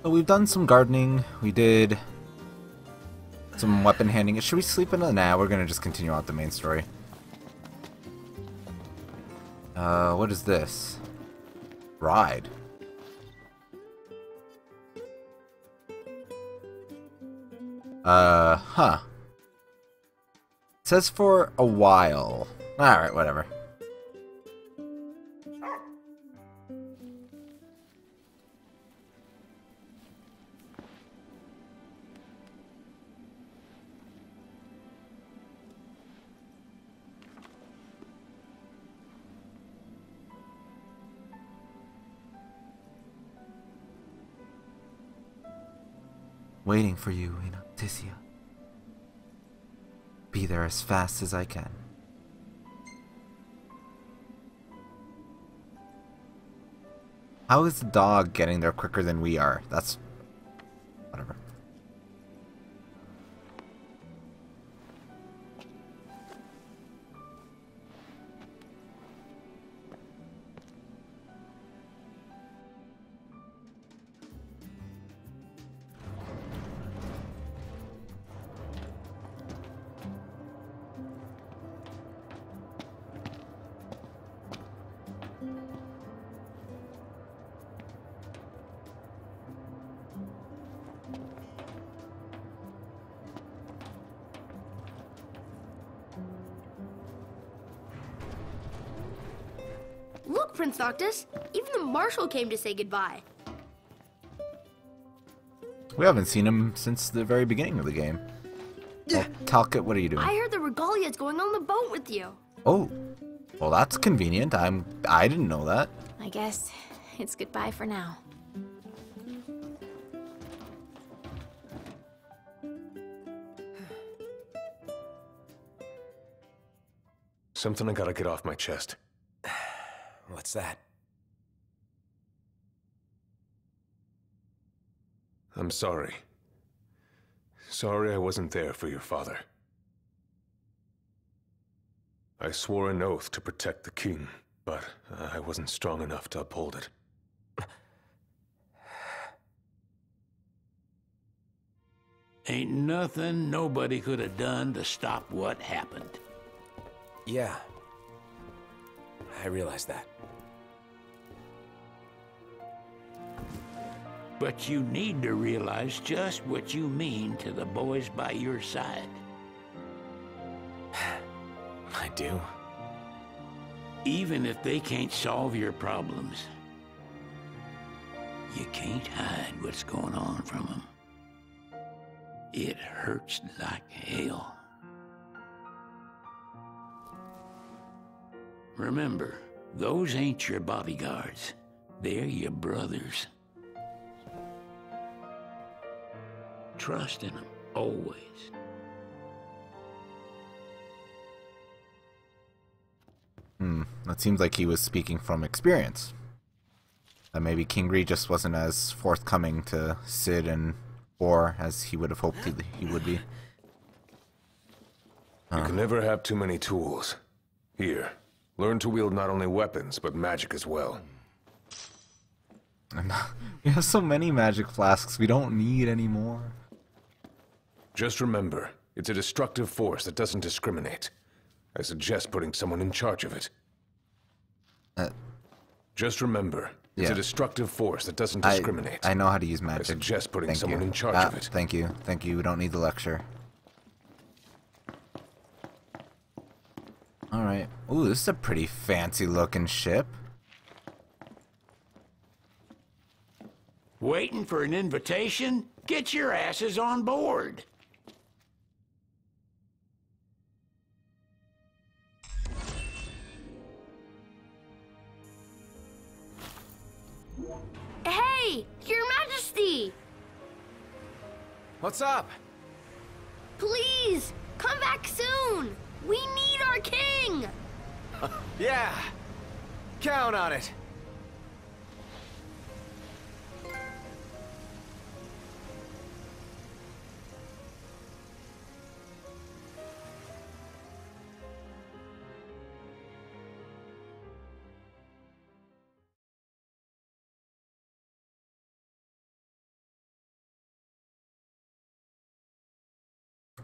So we've done some gardening. We did some weapon handing. Should we sleep in a... Nah, we're gonna just continue out the main story. What is this? Ride. Huh. It says for a while. Alright, whatever. Waiting for you in Optisia. Be there as fast as I can. How is the dog getting there quicker than we are? That's... whatever. Look, Prince Noctis! Even the Marshal came to say goodbye. We haven't seen him since the very beginning of the game. Oh, Talcott, what are you doing? I heard the Regalia's going on the boat with you. Oh, well that's convenient. I didn't know that. I guess it's goodbye for now. Something I gotta get off my chest. What's that? I'm sorry. Sorry I wasn't there for your father. I swore an oath to protect the king, but I wasn't strong enough to uphold it. Ain't nothing nobody could have done to stop what happened. Yeah. I realize that. But you need to realize just what you mean to the boys by your side. I do. Even if they can't solve your problems, you can't hide what's going on from them. It hurts like hell. Remember, those ain't your bodyguards. They're your brothers. Trust in them, always. That seems like he was speaking from experience. That maybe King just wasn't as forthcoming to Cid and Boar as he would have hoped he would be. You can never have too many tools. Here, learn to wield not only weapons, but magic as well. We have so many magic flasks, we don't need any more. Just remember, it's a destructive force that doesn't discriminate. I suggest putting someone in charge of it. Just remember, it's a destructive force that doesn't discriminate. I know how to use magic. I suggest putting Thank someone you. in charge of it. Thank you. Thank you. We don't need the lecture. Alright. Ooh, this is a pretty fancy looking ship. Waiting for an invitation? Get your asses on board. Hey, Your Majesty! What's up? Please, come back soon! We need our king! Yeah. Count on it.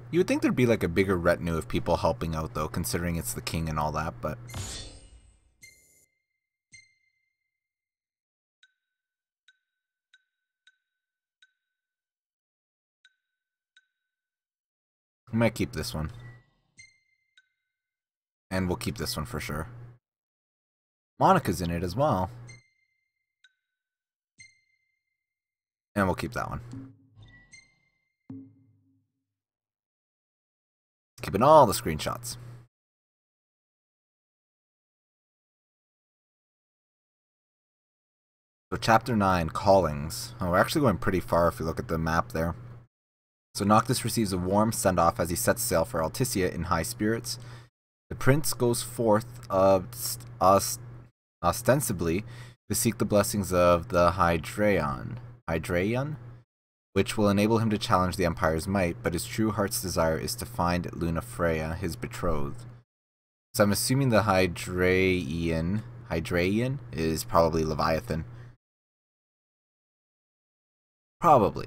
You would think there'd be like a bigger retinue of people helping out though, considering it's the king and all that, but... I might keep this one. And we'll keep this one for sure. Monica's in it as well. And we'll keep that one. Keeping all the screenshots. So chapter 9, Callings. Oh, we're actually going pretty far if you look at the map there. So Noctis receives a warm send-off as he sets sail for Alticia in high spirits. The prince goes forth ostensibly to seek the blessings of the Hydraeon, which will enable him to challenge the Empire's might, but his true heart's desire is to find Lunafreya, his betrothed. So I'm assuming the Hydraeon is probably Leviathan. Probably.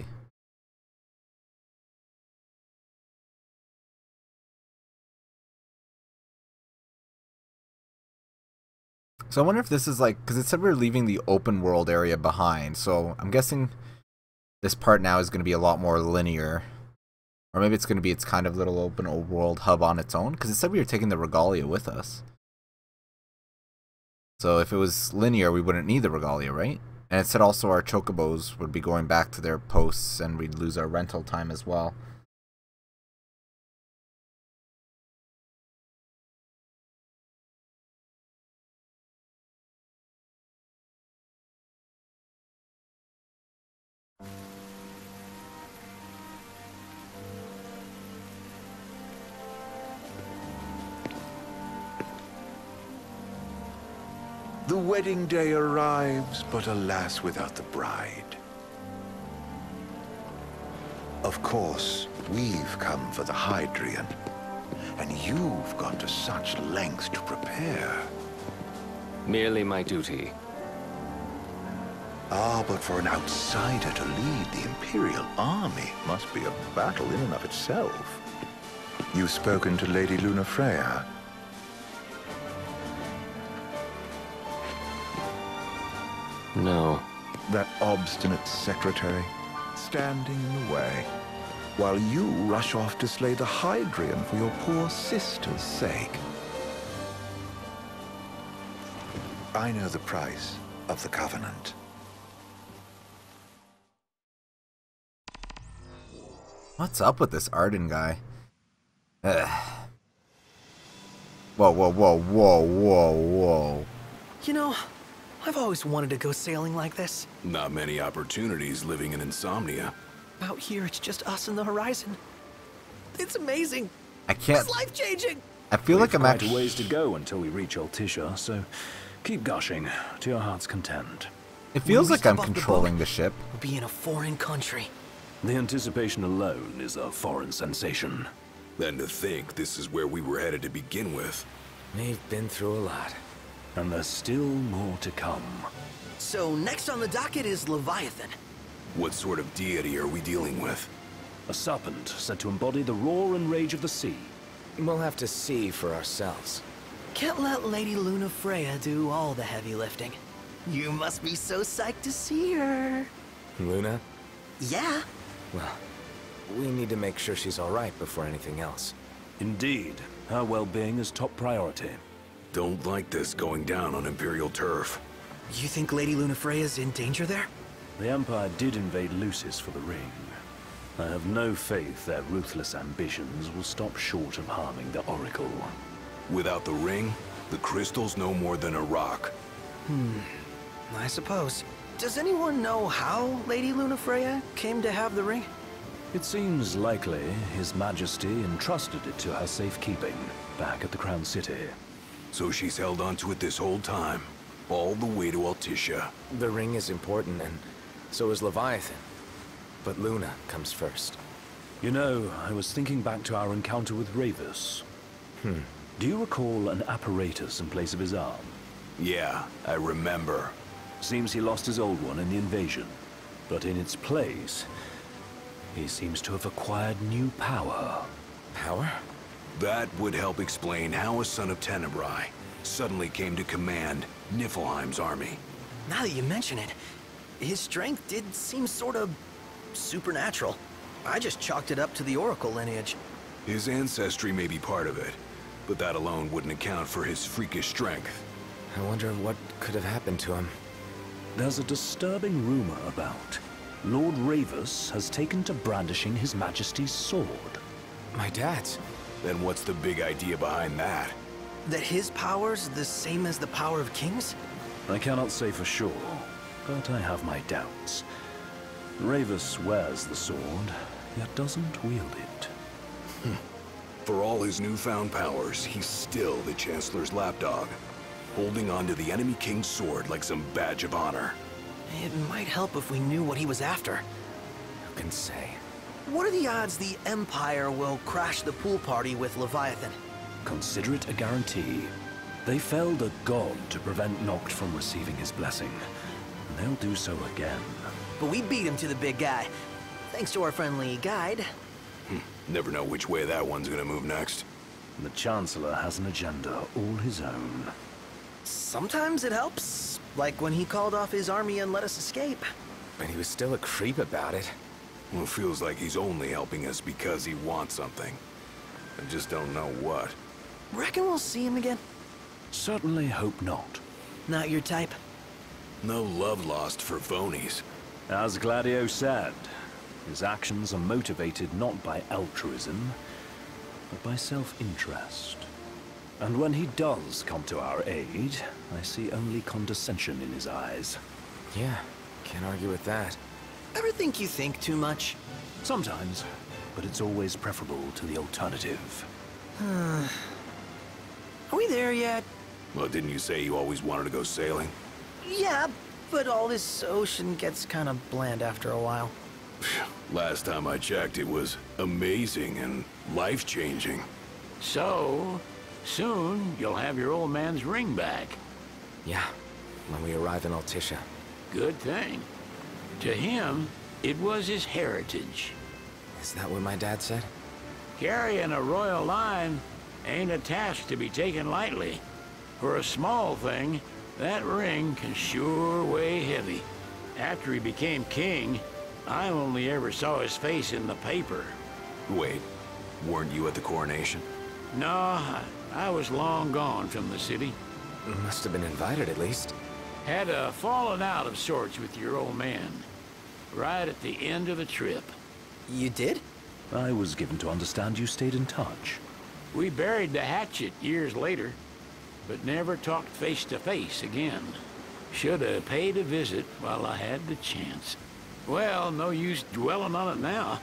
So I wonder if this is like, because it said we were leaving the open world area behind, so I'm guessing this part now is going to be a lot more linear. Or maybe it's going to be its kind of little open world hub on its own, because it said we were taking the Regalia with us. So if it was linear, we wouldn't need the Regalia, right? And it said also our Chocobos would be going back to their posts, and we'd lose our rental time as well. The wedding day arrives, but alas, without the bride. Of course, we've come for the Hydraeon, and you've gone to such lengths to prepare. Merely my duty. Ah, but for an outsider to lead the Imperial army must be a battle in and of itself. You've spoken to Lady Lunafreya? No. That obstinate secretary, standing in the way, while you rush off to slay the Hydraeon for your poor sister's sake. I know the price of the Covenant. What's up with this Arden guy? Ugh. Whoa, whoa, whoa, whoa, whoa, whoa. You know, I've always wanted to go sailing like this. Not many opportunities living in Insomnia. Out here, it's just us and the horizon. It's amazing. I can't... It's life-changing. I feel like I'm quite actually... a ways to go until we reach Alticia, so keep gushing to your heart's content. It feels When we like I'm step off the controlling boat, the ship. We'll be in a foreign country. The anticipation alone is a foreign sensation. Then to think this is where we were headed to begin with. We've been through a lot. And there's still more to come. So next on the docket is Leviathan. What sort of deity are we dealing with? A serpent said to embody the roar and rage of the sea. We'll have to see for ourselves. Can't let Lady Lunafreya do all the heavy lifting. You must be so psyched to see her. Luna? Yeah. Well, we need to make sure she's all right before anything else. Indeed, her well-being is top priority. Don't like this going down on Imperial turf. You think Lady Lunafreya's in danger there? The Empire did invade Lucis for the ring. I have no faith their ruthless ambitions will stop short of harming the Oracle. Without the ring, the crystal's no more than a rock. I suppose. Does anyone know how Lady Lunafreya came to have the ring? It seems likely His Majesty entrusted it to her safekeeping back at the Crown City. So she's held onto it this whole time, all the way to Alticia. The ring is important, and so is Leviathan. But Luna comes first. You know, I was thinking back to our encounter with Ravus. Do you recall an apparatus in place of his arm? Yeah, I remember. Seems he lost his old one in the invasion. But in its place, he seems to have acquired new power. Power? That would help explain how a son of Tenebrae suddenly came to command Niflheim's army. Now that you mention it, his strength did seem sort of supernatural. I just chalked it up to the Oracle lineage. His ancestry may be part of it, but that alone wouldn't account for his freakish strength. I wonder what could have happened to him. There's a disturbing rumor about Lord Ravus has taken to brandishing His Majesty's sword. My dad's. Then what's the big idea behind that? That his power's the same as the power of kings? I cannot say for sure, but I have my doubts. Ravus wears the sword, yet doesn't wield it. For all his newfound powers, he's still the Chancellor's lapdog, holding on to the enemy king's sword like some badge of honor. It might help if we knew what he was after. Who can say? What are the odds the Empire will crash the pool party with Leviathan? Consider it a guarantee. They felled a god to prevent Noct from receiving his blessing. And they'll do so again. But we beat him to the big guy, thanks to our friendly guide. Never know which way that one's gonna move next. The Chancellor has an agenda all his own. Sometimes it helps, like when he called off his army and let us escape. But he was still a creep about it. Well, it feels like he's only helping us because he wants something. I just don't know what. Reckon we'll see him again? Certainly hope not. Not your type? No love lost for phonies. As Gladio said, his actions are motivated not by altruism, but by self-interest. And when he does come to our aid, I see only condescension in his eyes. Yeah, can't argue with that. Ever think you think too much? Sometimes, but it's always preferable to the alternative. Are we there yet? Well, didn't you say you always wanted to go sailing? Yeah, but all this ocean gets kind of bland after a while. Last time I checked, it was amazing and life-changing. So, soon you'll have your old man's ring back. Yeah, when we arrive in Altissia. Good thing. To him, it was his heritage. Is that what my dad said? Carrying a royal line ain't a task to be taken lightly. For a small thing, that ring can sure weigh heavy. After he became king, I only ever saw his face in the paper. Wait, weren't you at the coronation? No, I was long gone from the city. Must have been invited at least. Had a falling out of sorts with your old man. Right at the end of the trip. You did? I was given to understand you stayed in touch. We buried the hatchet years later, but never talked face to face again. Should have paid a visit while I had the chance. Well, no use dwelling on it now.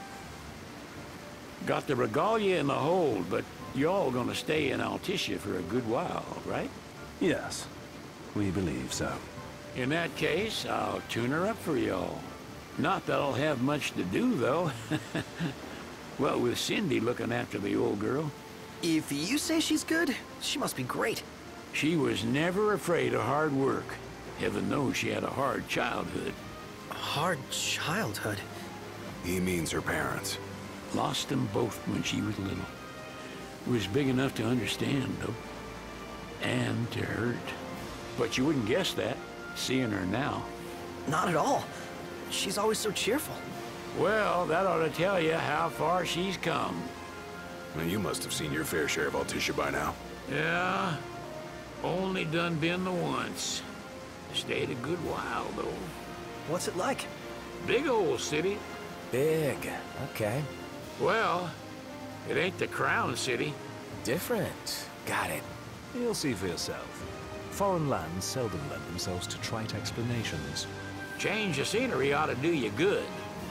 Got the regalia in the hold, but y'all gonna stay in Altissia for a good while, right? Yes, we believe so. In that case, I'll tune her up for y'all. Not that I'll have much to do, though. Well, with Cindy looking after the old girl. If you say she's good, she must be great. She was never afraid of hard work. Heaven knows she had a hard childhood. Hard childhood? He means her parents. Lost them both when she was little. Was big enough to understand, though. And to hurt. But you wouldn't guess that, seeing her now. Not at all. She's always so cheerful. Well, that ought to tell you how far she's come. Well, you must have seen your fair share of Altissia by now. Yeah, only done been the once. Stayed a good while, though. What's it like? Big old city. Big, okay. Well, it ain't the Crown City. Different. Got it. You'll see for yourself. Foreign lands seldom lend themselves to trite explanations. Change of scenery ought to do you good.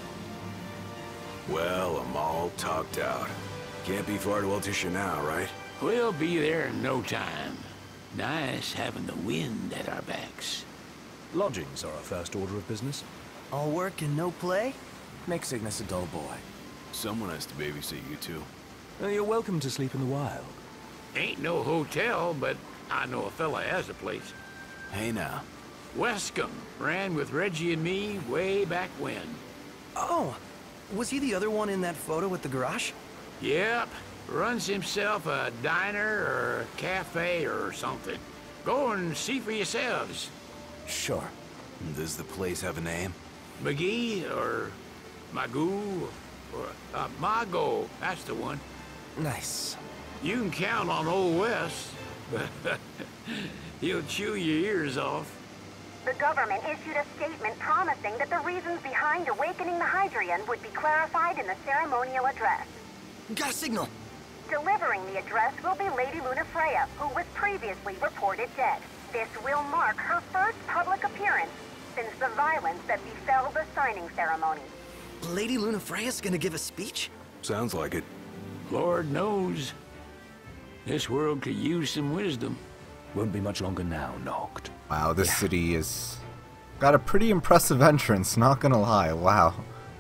Well, I'm all talked out. Can't be far to Altissia now, right? We'll be there in no time. Nice having the wind at our backs. Lodgings are our first order of business. All work and no play? Make Cygnus a dull boy. Someone has to babysit you two. You're welcome to sleep in the wild. Ain't no hotel, but I know a fella has a place. Hey now. Wescombe ran with Reggie and me way back when. Oh, was he the other one in that photo with the garage? Yep, Runs himself a diner or a cafe or something. Go and see for yourselves. Sure. Does the place have a name? McGee or Magoo or Mago, that's the one. Nice. You can count on Old West, but he'll chew your ears off. The government issued a statement promising that the reasons behind awakening the Hydrian would be clarified in the ceremonial address. Got a signal. Delivering the address will be Lady Lunafreya, who was previously reported dead. This will mark her first public appearance since the violence that befell the signing ceremony. Lady Lunafreya's gonna give a speech? Sounds like it. Lord knows. This world could use some wisdom. Won't be much longer now, Noct. Wow, this city is got a pretty impressive entrance, not gonna lie. Wow.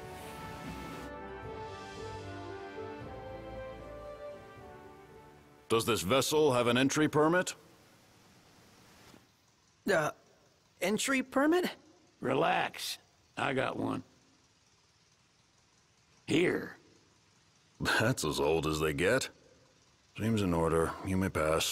Does this vessel have an entry permit? Entry permit? Relax. I got one. Here. That's as old as they get. Seems in order. You may pass.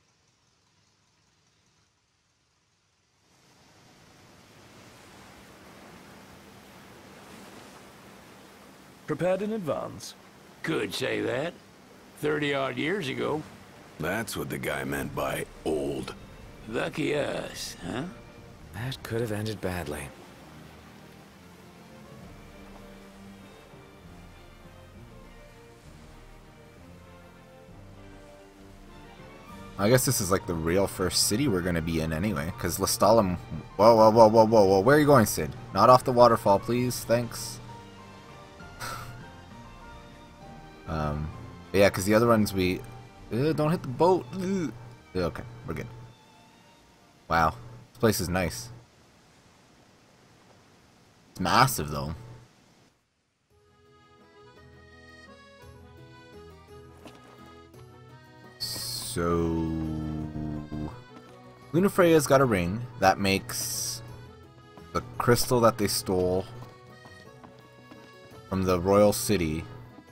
Prepared in advance? Could say that. 30-odd years ago. That's what the guy meant by old. Lucky us, huh? That could have ended badly. I guess this is like the real first city we're gonna be in anyway, because Lestallum... Whoa, whoa, whoa, whoa, whoa, whoa, where are you going, Cid? Not off the waterfall, please, thanks. Yeah, because the other ones we... don't hit the boat. Okay, we're good. Wow, this place is nice. It's massive, though. So... Lunafreya's got a ring that makes the crystal that they stole from the royal city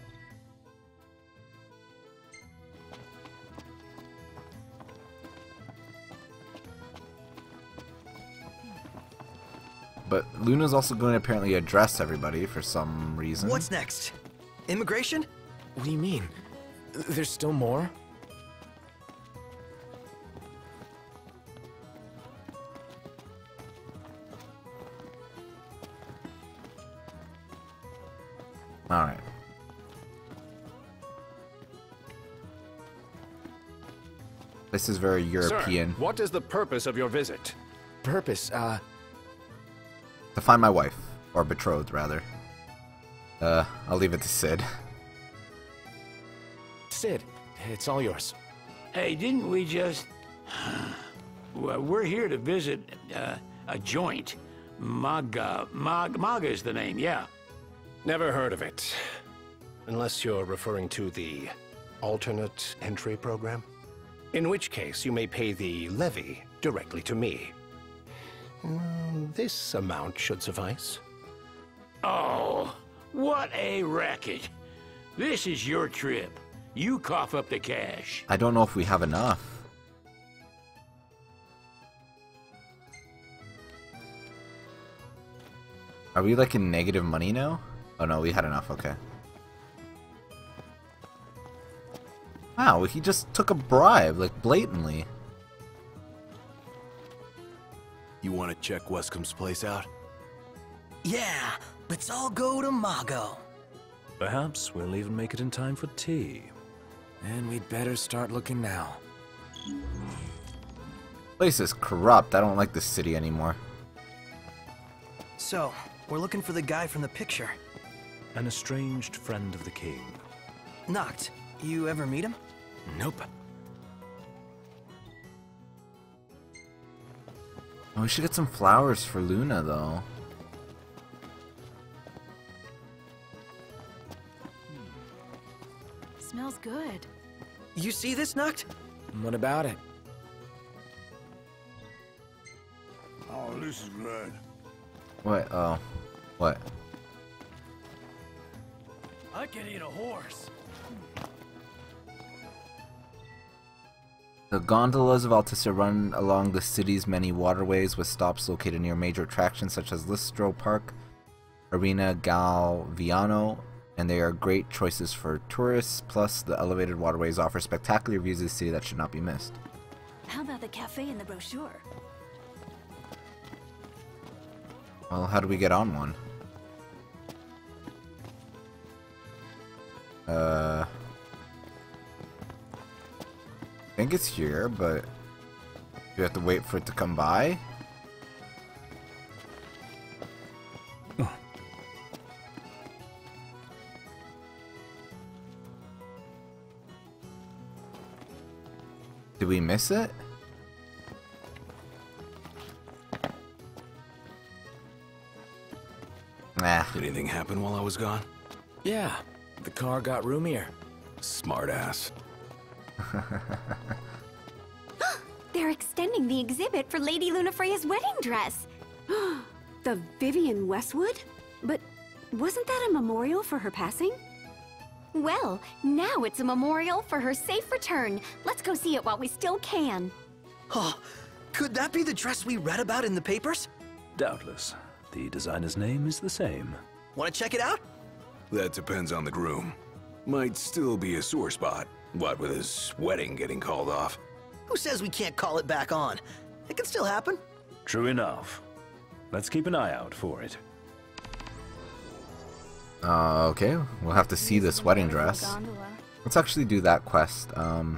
but Luna's also going to apparently address everybody for some reason. What's next? Immigration? What do you mean? There's still more? Alright. This is very European. Sir, what is the purpose of your visit? Purpose, To find my wife. Or betrothed, rather. I'll leave it to Cid. Cid, it's all yours. Hey, didn't we just... Well, we're here to visit a joint. Maga is the name, yeah. Never heard of it. Unless you're referring to the alternate entry program. In which case, you may pay the levy directly to me. This amount should suffice. Oh, what a racket. This is your trip. You cough up the cash. I don't know if we have enough. Are we like in negative money now? Oh no, we had enough, okay. Wow, he just took a bribe, like blatantly. You want to check Westcomb's place out? Yeah, let's all go to Mago. Perhaps we'll even make it in time for tea. And we'd better start looking now. Place is corrupt. I don't like this city anymore. So, we're looking for the guy from the picture. An estranged friend of the king. Noct, you ever meet him? Nope. Oh, we should get some flowers for Luna, though. Smells good. You see this, Noct? What about it? Oh, this is good. What? Oh. What? I could eat a horse. The gondolas of Altissa run along the city's many waterways with stops located near major attractions such as Listro Park, Arena Galviano, and they are great choices for tourists. Plus, the elevated waterways offer spectacular views of the city that should not be missed. How about the cafe in the brochure? Well, how do we get on one? I think it's here, but you have to wait for it to come by. Oh. Did we miss it? Nah. Did anything happen while I was gone? Yeah, the car got roomier. Smart ass. They're extending the exhibit for Lady Lunafreya's wedding dress. The Vivian Westwood? But wasn't that a memorial for her passing? Well, now it's a memorial for her safe return. Let's go see it while we still can. Oh, could that be the dress we read about in the papers? Doubtless. The designer's name is the same. Want to check it out? That depends on the groom. Might still be a sore spot. What with his wedding getting called off? Who says we can't call it back on? It can still happen. True enough. Let's keep an eye out for it. Okay, we'll have to see this wedding dress. Let's actually do that quest.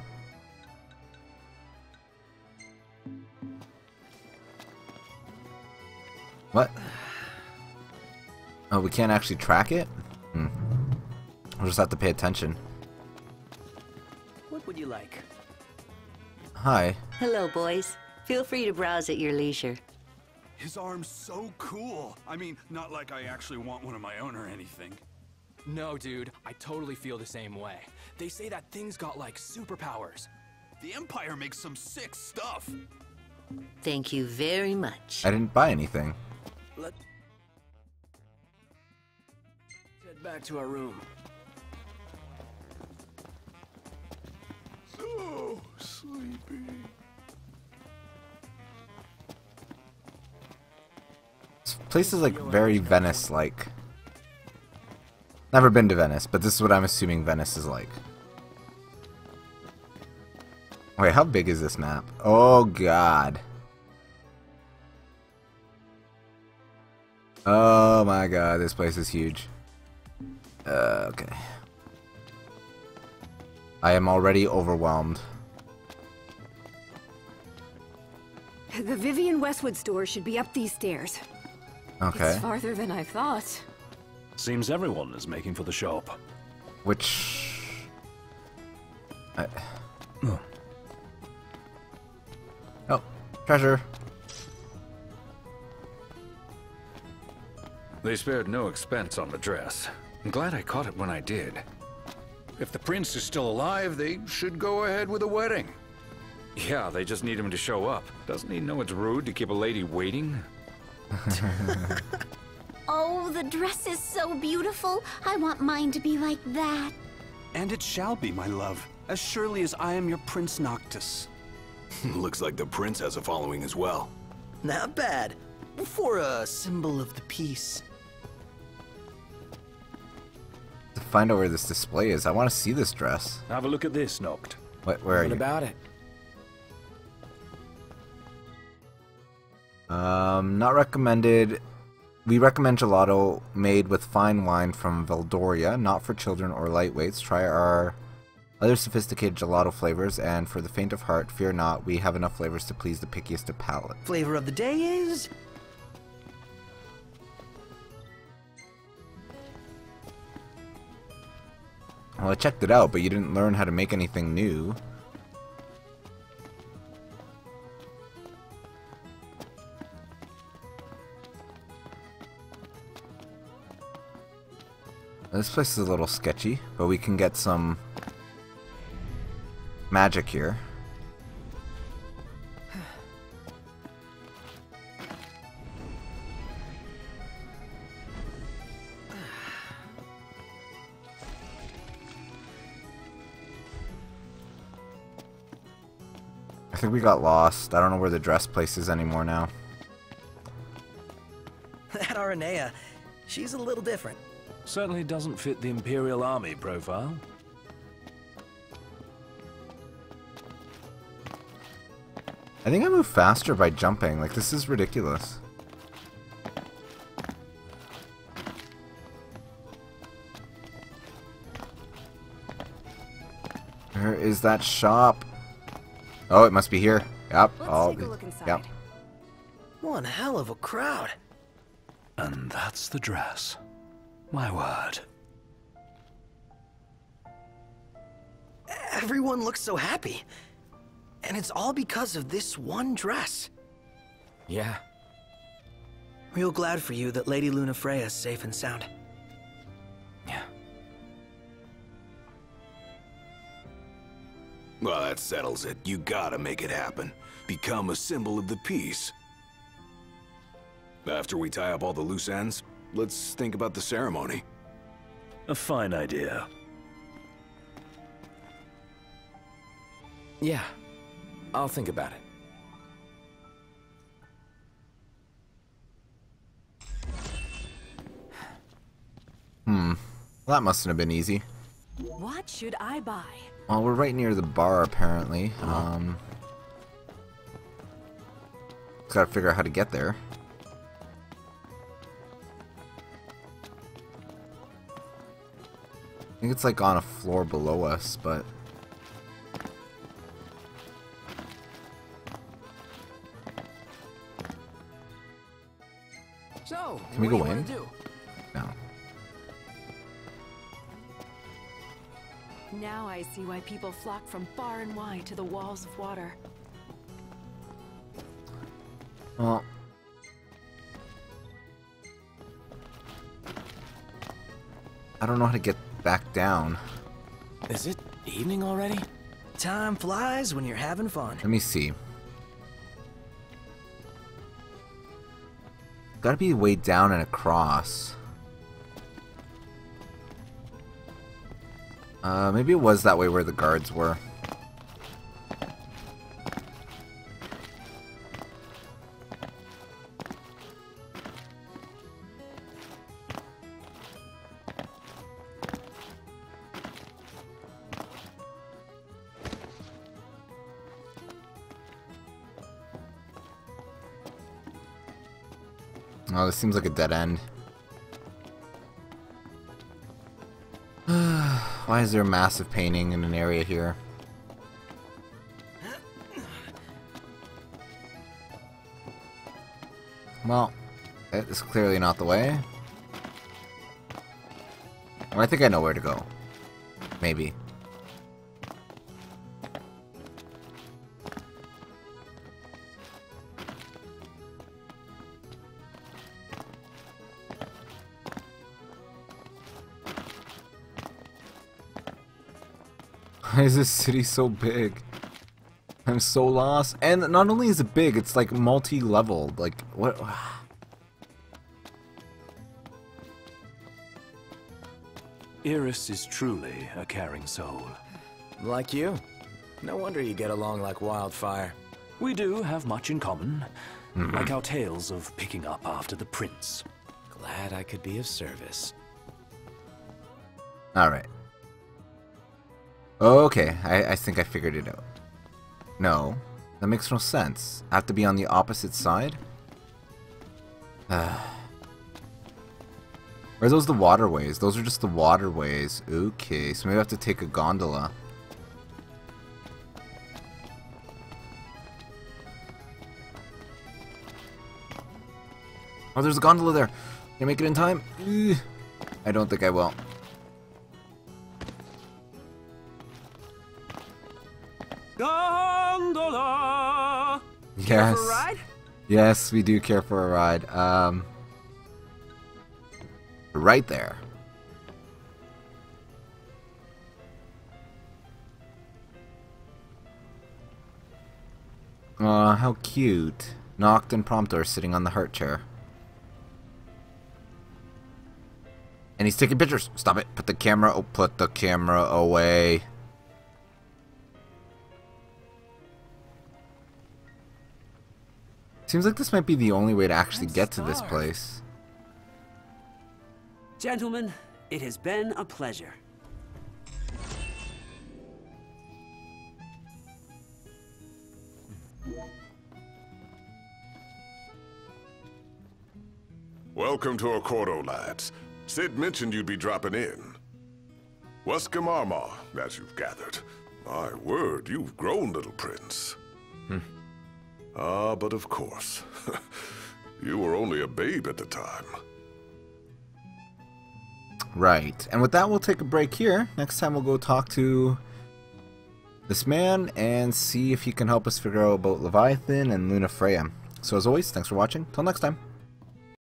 What? Oh, we can't actually track it? We'll just have to pay attention. What would you like? Hi. Hello, boys. Feel free to browse at your leisure. His arm's so cool. I mean, not like I actually want one of my own or anything. No, dude, I totally feel the same way. They say that thing's got, like, superpowers. The Empire makes some sick stuff. Thank you very much. I didn't buy anything. Let's head back to our room. So sleepy. This place is like very Venice-like. Never been to Venice, but this is what I'm assuming Venice is like. Wait, how big is this map? Oh god. Oh my god, this place is huge. Okay. I am already overwhelmed. The Vivian Westwood store should be up these stairs. Okay. It's farther than I thought. Seems everyone is making for the shop. Which... Oh, treasure. They spared no expense on the dress. I'm glad I caught it when I did. If the prince is still alive, they should go ahead with the wedding. Yeah, they just need him to show up. Doesn't he know it's rude to keep a lady waiting? Oh, the dress is so beautiful. I want mine to be like that. And it shall be, my love, as surely as I am your Prince Noctis. Looks like the prince has a following as well. Not bad. For a symbol of the peace. To find out where this display is, I want to see this dress. Have a look at this, Noct. What? Where are you? What about it? Not recommended. We recommend gelato made with fine wine from Valdoria, not for children or lightweights. Try our other sophisticated gelato flavors, and for the faint of heart, fear not, we have enough flavors to please the pickiest of palate. Flavor of the day is... Well, I checked it out, but you didn't learn how to make anything new. This place is a little sketchy, but we can get some magic here. think we got lost. I don't know where the dress place is anymore now. That Aranea, she's a little different. Certainly doesn't fit the Imperial Army profile. I think I move faster by jumping. Like, this is ridiculous. Where is that shop? Oh, it must be here. Yep. Let's take a look inside. Yep. One hell of a crowd. And that's the dress. My word. Everyone looks so happy. And it's all because of this one dress. Yeah. Real glad for you that Lady Lunafreya is safe and sound. Yeah. Well, that settles it. You gotta make it happen. Become a symbol of the peace. After we tie up all the loose ends, let's think about the ceremony. A fine idea. Yeah. I'll think about it. Well, that mustn't have been easy. What should I buy? Well, we're right near the bar, apparently. Gotta figure out how to get there. I think it's like on a floor below us, but... So, can we go in? No. Now I see why people flock from far and wide to the walls of water. Well... I don't know how to get back down. Is it evening already? Time flies when you're having fun. Let me see. Gotta be way down and across. Maybe it was that way where the guards were. Oh, this seems like a dead end. Why is there a massive painting in an area here? Well, it is clearly not the way. Well, I think I know where to go. Maybe. Why is this city so big? I'm so lost. And not only is it big, it's like multi-leveled. Like, what? Iris is truly a caring soul. Like you. No wonder you get along like wildfire. We do have much in common. Like our tales of picking up after the prince. Glad I could be of service. Alright. Okay, I think I figured it out. No, that makes no sense. I have to be on the opposite side? Are those the waterways? Those are just the waterways. Okay, so maybe I have to take a gondola. Oh, there's a gondola there. Can I make it in time? I don't think I will. Gondola! Yes. Care for a ride? Yes, we do care for a ride. Right there. Aw, how cute. Noct and Promptor sitting on the heart chair. And he's taking pictures. Stop it. Put the camera. Oh, put the camera away. Seems like this might be the only way to actually get to this place. Gentlemen, it has been a pleasure. Welcome to Accordo, lads. Sid mentioned you'd be dropping in. Wesker Marmar, as you've gathered. My word, you've grown, little prince. Ah, but of course. You were only a babe at the time. Right. And with that, we'll take a break here. Next time we'll go talk to this man and see if he can help us figure out about Leviathan and Lunafreya. So as always, thanks for watching. Till next time.